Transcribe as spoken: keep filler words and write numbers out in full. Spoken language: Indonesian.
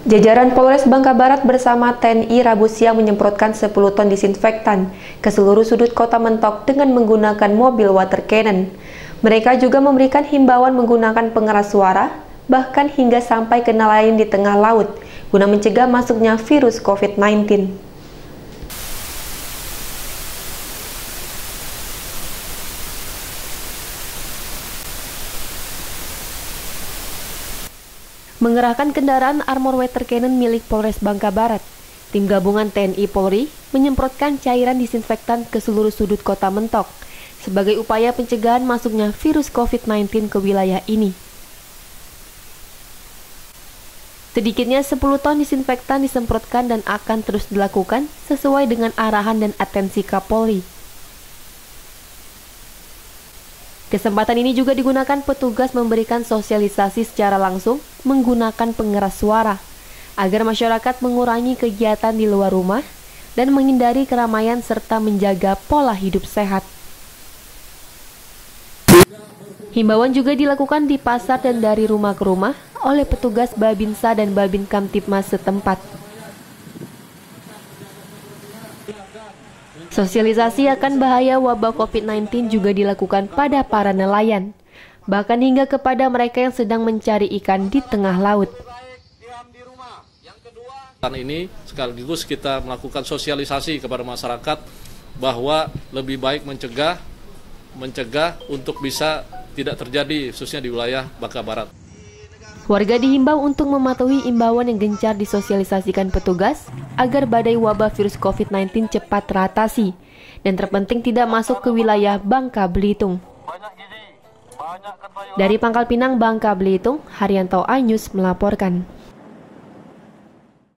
Jajaran Polres Bangka Barat bersama T N I Rabu siang menyemprotkan sepuluh ton disinfektan ke seluruh sudut kota Mentok dengan menggunakan mobil water cannon. Mereka juga memberikan himbauan menggunakan pengeras suara, bahkan hingga sampai ke nelayan di tengah laut, guna mencegah masuknya virus COVID sembilan belas. Mengerahkan kendaraan armor water cannon milik Polres Bangka Barat, tim gabungan T N I Polri menyemprotkan cairan disinfektan ke seluruh sudut kota Mentok sebagai upaya pencegahan masuknya virus COVID sembilan belas ke wilayah ini. Sedikitnya sepuluh ton disinfektan disemprotkan dan akan terus dilakukan sesuai dengan arahan dan atensi Kapolri. Kesempatan ini juga digunakan petugas memberikan sosialisasi secara langsung menggunakan pengeras suara, agar masyarakat mengurangi kegiatan di luar rumah dan menghindari keramaian serta menjaga pola hidup sehat. Himbauan juga dilakukan di pasar dan dari rumah ke rumah oleh petugas Babinsa dan Babin Kamtipmas setempat. Sosialisasi akan bahaya wabah COVID sembilan belas juga dilakukan pada para nelayan, bahkan hingga kepada mereka yang sedang mencari ikan di tengah laut. Ini sekaligus kita melakukan sosialisasi kepada masyarakat bahwa lebih baik mencegah, mencegah untuk bisa tidak terjadi khususnya di wilayah Bangka Barat. Warga dihimbau untuk mematuhi imbauan yang gencar disosialisasikan petugas agar badai wabah virus COVID sembilan belas cepat teratasi dan terpenting tidak masuk ke wilayah Bangka Belitung. Dari Pangkal Pinang, Bangka Belitung, Haryanto Anyus melaporkan.